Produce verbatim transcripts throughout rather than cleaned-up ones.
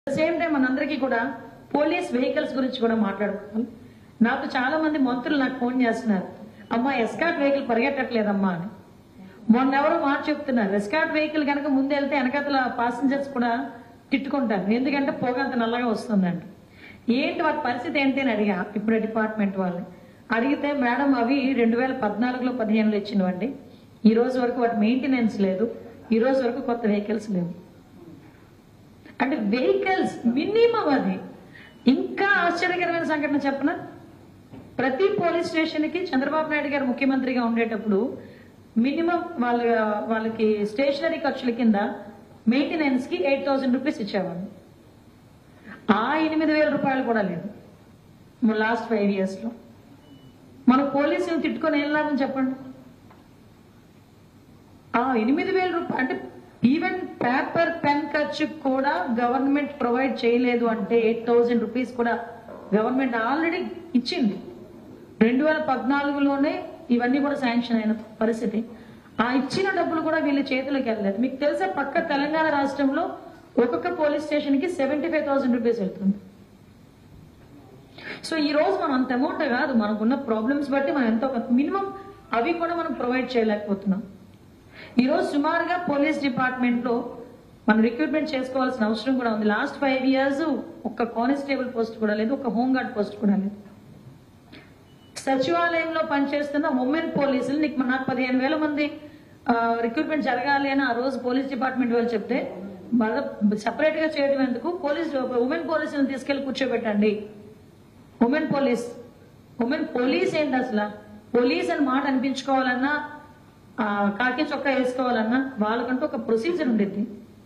Same time మనందరికీ కూడా police vehicles గురించి కూడా మాట్లాడుకోవాలి. నాకు చాలా మంది మంత్రులు నాకు ఫోన్ చేస్తున్నారు, అమ్మా ఎస్కాట్ వెహికల్ పరిగెట్టట్లేదమ్మా అని. మొన్న ఎవరో మాట చెప్తున్నారు, ఎస్కాట్ వెహికల్ కనుక ముందు వెళ్తే వెనకతల పాసింజర్స్ కూడా తిట్టుకుంటారు, ఎందుకంటే పొగ అంత నల్లగా వస్తుందండి. ఏంటి వాటి పరిస్థితి ఏంటి అని అడిగా ఇప్పుడు డిపార్ట్మెంట్ వాళ్ళని అడిగితే, మేడం అవి రెండు వేల పద్నాలుగులో పదిహేనులో ఇచ్చినవండి, ఈ రోజు వరకు వాటి మెయింటెనెన్స్ లేదు, ఈ రోజు వరకు కొత్త వెహికల్స్ లేవు. అంటే వెహికల్స్ మినిమం అది. ఇంకా ఆశ్చర్యకరమైన సంఘటన చెప్పనా, ప్రతి పోలీస్ స్టేషన్ కి చంద్రబాబు నాయుడు గారు ముఖ్యమంత్రిగా ఉండేటప్పుడు మినిమం వాళ్ళ వాళ్ళకి స్టేషనరీ ఖర్చుల కింద మెయింటెనెన్స్ కి ఎయిట్ థౌసండ్ రూపీస్ ఇచ్చేవాళ్ళు. ఆ ఎనిమిది వేల రూపాయలు కూడా లేదు లాస్ట్ ఫైవ్ ఇయర్స్ లో. మన పోలీసులు తిట్టుకొని ఏం లాభం చెప్పండి. ఆ ఎనిమిది వేల రూపాయలు అంటే ఈవెన్ పేపర్ పెన్ ఖర్చు కూడా గవర్నమెంట్ ప్రొవైడ్ చేయలేదు అంటే ఎయిట్ థౌసండ్ రూపీస్ కూడా గవర్నమెంట్ ఆల్రెడీ ఇచ్చింది. రెండు వేల పద్నాలుగులోనే ఇవన్నీ కూడా శాంక్షన్ అయిన పరిస్థితి. ఆ ఇచ్చిన డబ్బులు కూడా వీళ్ళ చేతులకు వెళ్ళలేదు. మీకు తెలుసా, పక్క తెలంగాణ రాష్ట్రంలో ఒక్కొక్క పోలీస్ స్టేషన్ కి సెవెంటీ ఫైవ్ థౌసండ్ రూపీస్ వెళ్తుంది. సో ఈ రోజు మనం అంత అమౌంట్ కాదు, మనకున్న ప్రాబ్లమ్స్ బట్టి మనం ఎంతో మినిమం అవి కూడా మనం ప్రొవైడ్ చేయలేకపోతున్నాం. ఈ రోజు సుమారుగా పోలీస్ డిపార్ట్మెంట్ లో మనం రిక్రూట్మెంట్ చేసుకోవాల్సిన అవసరం కూడా ఉంది. లాస్ట్ ఫైవ్ ఇయర్స్ ఒక్క కానిస్టేబుల్ పోస్ట్ కూడా లేదు, ఒక హోంగార్డ్ పోస్ట్ కూడా లేదు. సచివాలయంలో పనిచేస్తున్న ఉమెన్ పోలీసులు నీకు నాకు పదిహేను వేల మంది రిక్రూట్మెంట్ జరగాలి అని ఆ రోజు పోలీస్ డిపార్ట్మెంట్ వాళ్ళు చెప్తే, సపరేట్ గా చేయడం ఎందుకు, పోలీస్ ఉమెన్ పోలీసులను తీసుకెళ్లి కూర్చోబెట్టండి. ఉమెన్ పోలీస్ ఉమెన్ పోలీస్ ఏంటి అసలు? పోలీస్ అని మాట అనిపించుకోవాలన్నా, కాకి చొక్కా వేసుకోవాలన్నా వాళ్ళకంటూ ఒక ప్రొసీజర్ ఉండేది.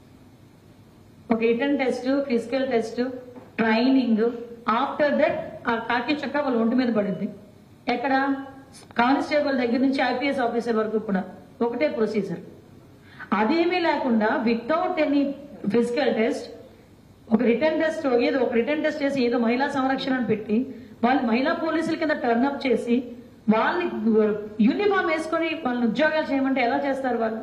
ఒక written test, physical test, training, after that ఆ కాకి చొక్కా వాళ్ళ ఒంటి మీద పడుద్ది. ఎక్కడ కానిస్టేబుల్ దగ్గర నుంచి ఐపీఎస్ ఆఫీసర్ వరకు కూడా ఒకటే ప్రొసీజర్. అదేమీ లేకుండా వితౌట్ ఎనీ ఫిజికల్ టెస్ట్, ఒక రిటర్న్ టెస్ట్ ఏదో ఒక రిటర్న్ టెస్ట్ చేసి ఏదో మహిళా సంరక్షణ అని పెట్టి వాళ్ళు మహిళా పోలీసుల కింద టర్న్అప్ చేసి వాళ్ళని యూనిఫామ్ వేసుకొని వాళ్ళని ఉద్యోగాలు చేయమంటే ఎలా చేస్తారు వాళ్ళు?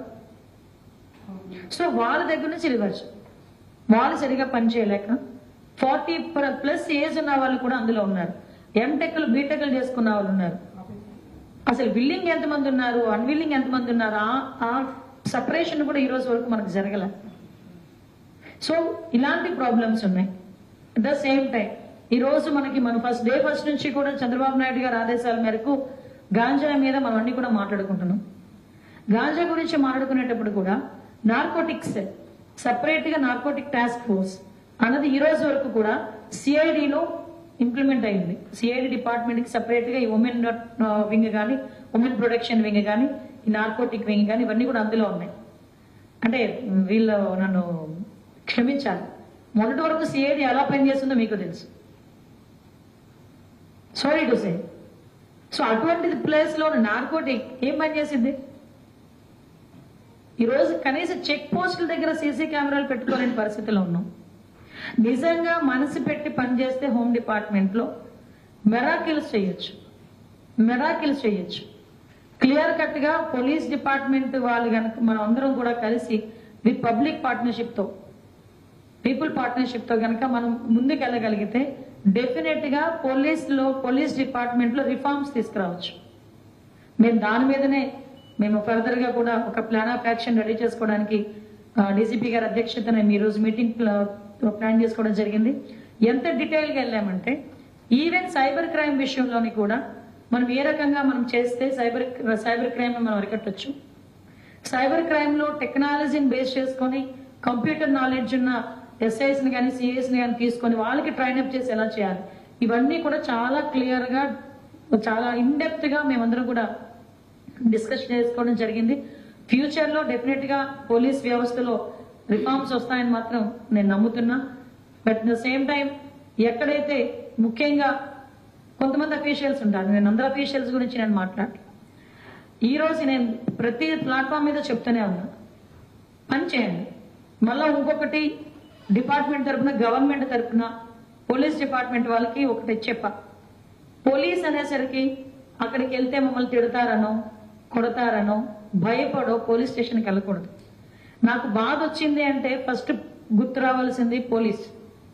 సో వాళ్ళ దగ్గర నుంచి రివర్స్, వాళ్ళు సరిగా పనిచేయలేక ఫార్టీ ప్లస్ ఏజ్ ఉన్న వాళ్ళు కూడా అందులో ఉన్నారు. ఎంటెక్లు బీటెక్లు చేసుకున్న వాళ్ళు ఉన్నారు. అసలు విల్లింగ్ ఎంతమంది ఉన్నారు, అన్విల్లింగ్ ఎంతమంది ఉన్నారు, ఆ సపరేషన్ కూడా ఈ రోజు వరకు మనకు జరగల. సో ఇలాంటి ప్రాబ్లమ్స్ ఉన్నాయి. అట్ ద సేమ్ టైం ఈ రోజు మనకి మన ఫస్ట్ డే ఫస్ట్ నుంచి కూడా చంద్రబాబు నాయుడు గారి ఆదేశాల మేరకు గాంజా మీద మనం అన్ని కూడా మాట్లాడుకుంటున్నాం. గాంజా గురించి మాట్లాడుకునేటప్పుడు కూడా నార్కోటిక్స్ సపరేట్ గా నార్కోటిక్ టాస్క్ ఫోర్స్ అన్నది ఈ రోజు వరకు కూడా సిఐడిలో ఇంప్లిమెంట్ అయింది. సిఐడి డిపార్ట్మెంట్ కి సపరేట్ గా ఈ ఉమెన్ వింగ్ కానీ, ఉమెన్ ప్రొటెక్షన్ వింగ్ కానీ, ఈ నార్కోటిక్ వింగ్ కానీ ఇవన్నీ కూడా అందులో ఉన్నాయి. అంటే వీళ్ళు నన్ను క్షమించాలి, మొదటి వరకు సిఐడి ఎలా పనిచేస్తుందో మీకు తెలుసు. Sorry to say. సో అటువంటి ప్లేస్ లో నార్కోటిక్ ఏం పనిచేసింది? ఈ రోజు కనీసం చెక్ పోస్టుల దగ్గర సీసీ కెమెరాలు పెట్టుకోలేని పరిస్థితిలో ఉన్నాం. నిజంగా మనసు పెట్టి పనిచేస్తే హోమ్ డిపార్ట్మెంట్ లో మెరాకిల్స్ చేయొచ్చు, మెరాకిల్స్ చేయొచ్చు. క్లియర్ కట్ గా పోలీస్ డిపార్ట్మెంట్ వాళ్ళు కనుక మనం అందరం కూడా కలిసి విత్ పబ్లిక్ పార్ట్నర్షిప్ తో, పీపుల్ పార్ట్నర్షిప్ తో కనుక మనం ముందుకు వెళ్ళగలిగితే డెఫినెట్ గా పోలీస్ లో పోలీస్ డిపార్ట్మెంట్ లో రిఫార్మ్స్ తీసుకురావచ్చు. మేము దాని మీదనే మేము ఫర్దర్ గా కూడా ఒక ప్లాన్ ఆఫ్ యాక్షన్ రెడీ చేసుకోవడానికి డీసీపీ గారి అధ్యక్షతన ఈ రోజు మీటింగ్ ప్లాన్ చేసుకోవడం జరిగింది. ఎంత డీటెయిల్ గా వెళ్ళామంటే ఈవెన్ సైబర్ క్రైమ్ విషయంలోని కూడా మనం ఏ రకంగా మనం చేస్తే సైబర్ సైబర్ క్రైమ్ మనం అరికట్టొచ్చు. సైబర్ క్రైమ్ లో టెక్నాలజీని బేస్ చేసుకొని కంప్యూటర్ నాలెడ్జ్ ఉన్న ఎస్ఐస్ ని కానీ సిఐస్ ని కానీ తీసుకొని వాళ్ళకి ట్రైన్అప్ చేసి ఎలా చేయాలి, ఇవన్నీ కూడా చాలా క్లియర్ గా చాలా ఇన్ డెప్త్ గా మేమందరం కూడా డిస్కస్ చేసుకోవడం జరిగింది. ఫ్యూచర్ లో డెఫినెట్ గా పోలీస్ వ్యవస్థలో రిఫార్మ్స్ వస్తాయని మాత్రం నేను నమ్ముతున్నా. But at the same time ఎక్కడైతే ముఖ్యంగా కొంతమంది అఫీషియల్స్ ఉంటారు, నేను అందరు అఫీషియల్స్ గురించి నేను మాట్లాడు ఈ రోజు నేను ప్రతి ప్లాట్ఫామ్ మీద చెప్తూనే ఉన్నా, పని చేయండి. మళ్ళా ఇంకొకటి డిపార్ట్మెంట్ తరఫున, గవర్నమెంట్ తరఫున పోలీస్ డిపార్ట్మెంట్ వాళ్ళకి ఒకటి చెప్ప, పోలీస్ అనేసరికి అక్కడికి వెళ్తే మమ్మల్ని తిడతారనో కొడతారనో భయపడో పోలీస్ స్టేషన్కి వెళ్ళకూడదు. నాకు బాధ వచ్చింది అంటే ఫస్ట్ గుర్తు రావాల్సింది పోలీస్.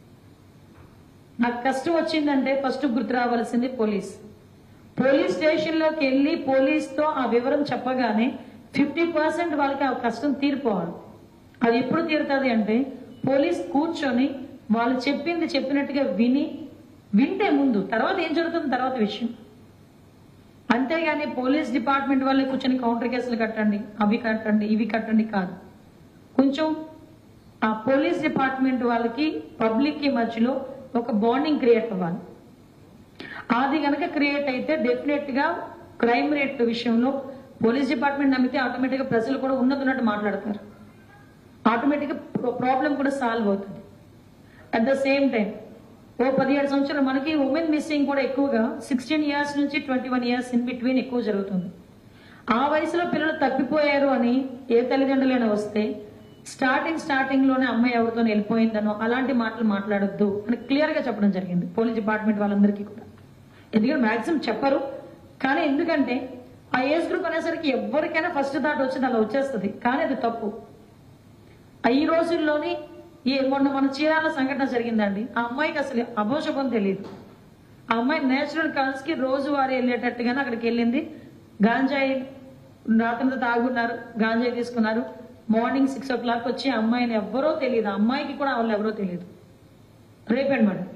నాకు కష్టం వచ్చిందంటే ఫస్ట్ గుర్తు రావాల్సింది పోలీస్. పోలీస్ స్టేషన్ లోకి వెళ్ళి పోలీస్ తో ఆ వివరం చెప్పగానే ఫిఫ్టీ పర్సెంట్ వాళ్ళకి ఆ కష్టం తీరిపోవాలి. అది ఎప్పుడు తీరుతుంది అంటే పోలీస్ కూర్చొని వాళ్ళు చెప్పింది చెప్పినట్టుగా విని వింటే ముందు, తర్వాత ఏం జరుగుతుంది తర్వాత విషయం. అంతేగాని పోలీస్ డిపార్ట్మెంట్ వాళ్ళే కూర్చొని కౌంటర్ కేసులు కట్టండి, అవి కట్టండి, ఇవి కట్టండి కాదు. కొంచెం ఆ పోలీస్ డిపార్ట్మెంట్ వాళ్ళకి పబ్లిక్ కి మధ్యలో ఒక బాండింగ్ క్రియేట్ అవ్వాలి. అది గనక క్రియేట్ అయితే డెఫినెట్ గా క్రైమ్ రేట్ విషయంలో పోలీస్ డిపార్ట్మెంట్ నమ్మితే ఆటోమేటిక్ గా ప్రజలు కూడా ఉన్నతున్నట్టు మాట్లాడతారు, ఆటోమేటిక్ గా ప్రాబ్లం కూడా సాల్వ్ అవుతుంది. అట్ ద సేమ్ టైం ఓ పదిహేడు సంవత్సరాలు మనకి ఉమెన్ మిస్సింగ్ కూడా ఎక్కువగా సిక్స్టీన్ ఇయర్స్ నుంచి twenty one years in between ఎక్కువ జరుగుతుంది. ఆ వయసులో పిల్లలు తప్పిపోయారు అని ఏ తల్లిదండ్రులైనా వస్తే స్టార్టింగ్ స్టార్టింగ్ లోనే అమ్మాయి ఎవరితో వెళ్ళిపోయిందనో అలాంటి మాటలు మాట్లాడొద్దు అని క్లియర్ గా చెప్పడం జరిగింది పోలీస్ డిపార్ట్మెంట్ వాళ్ళందరికీ కూడా. ఎందుకంటే మాక్సిమం చెప్పరు, కానీ ఎందుకంటే ఆ ఏజ్ గ్రూప్ అనేసరికి ఎవరికైనా ఫస్ట్ థాట్ వచ్చింది అలా వచ్చేస్తుంది, కానీ అది తప్పు. ఈ రోజుల్లోని ఈ మొన్న మన చీరాల సంఘటన జరిగిందండి. ఆ అమ్మాయికి అసలు అభోషపం తెలియదు. ఆ అమ్మాయి నేచురల్ కాల్స్ కి రోజు వారి వెళ్ళేటట్టుగానే అక్కడికి వెళ్ళింది. గాంజాయి రాత్రంతా తాగున్నారు, గాంజాయి తీసుకున్నారు. మార్నింగ్ సిక్స్ ఓ క్లాక్ వచ్చి అమ్మాయిని ఎవరో తెలియదు, అమ్మాయికి కూడా వాళ్ళు ఎవరో తెలియదు, రేప్ అండ్ మర్డర్.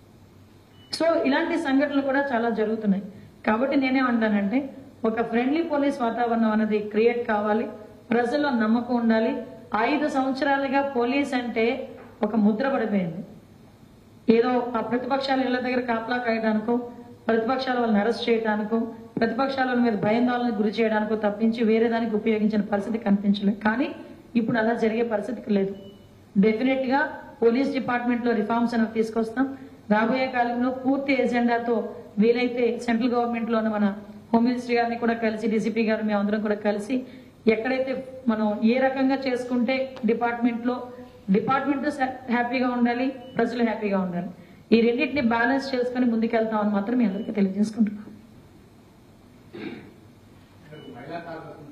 సో ఇలాంటి సంఘటనలు కూడా చాలా జరుగుతున్నాయి. కాబట్టి నేనేమంటానంటే ఒక ఫ్రెండ్లీ పోలీస్ వాతావరణం అనేది క్రియేట్ కావాలి, ప్రజల్లో నమ్మకం ఉండాలి. ఐదు సంవత్సరాలుగా పోలీస్ అంటే ఒక ముద్ర పడిపోయింది. ఏదో ఆ ప్రతిపక్షాల ఇళ్ల దగ్గర కాపలా కాయడానికో, ప్రతిపక్షాల వాళ్ళని అరెస్ట్ చేయడానికో, ప్రతిపక్షాల మీద భయాందోళనకు గురి చేయడానికో తప్పించి వేరే దానికి ఉపయోగించిన పరిస్థితి కనిపించలేదు. కానీ ఇప్పుడు అలా జరిగే పరిస్థితికి లేదు. డెఫినెట్ గా పోలీస్ డిపార్ట్మెంట్ లో రిఫార్మ్స్ అనేవి తీసుకొస్తాం. రాబోయే కాలంలో పూర్తి ఎజెండాతో వీలైతే సెంట్రల్ గవర్నమెంట్ లోని మన హోమ్ మినిస్టర్ గారిని కూడా కలిసి, డీసీపీ గారు మేమందరం కూడా కలిసి ఎక్కడైతే మనం ఏ రకంగా చేసుకుంటే డిపార్ట్మెంట్ లో డిపార్ట్మెంట్ హ్యాపీగా ఉండాలి, ప్రజలు హ్యాపీగా ఉండాలి, ఈ రెండింటిని బ్యాలెన్స్ చేసుకుని ముందుకెళ్తామని మాత్రం మీ అందరికీ తెలియజేసుకుంటున్నాం.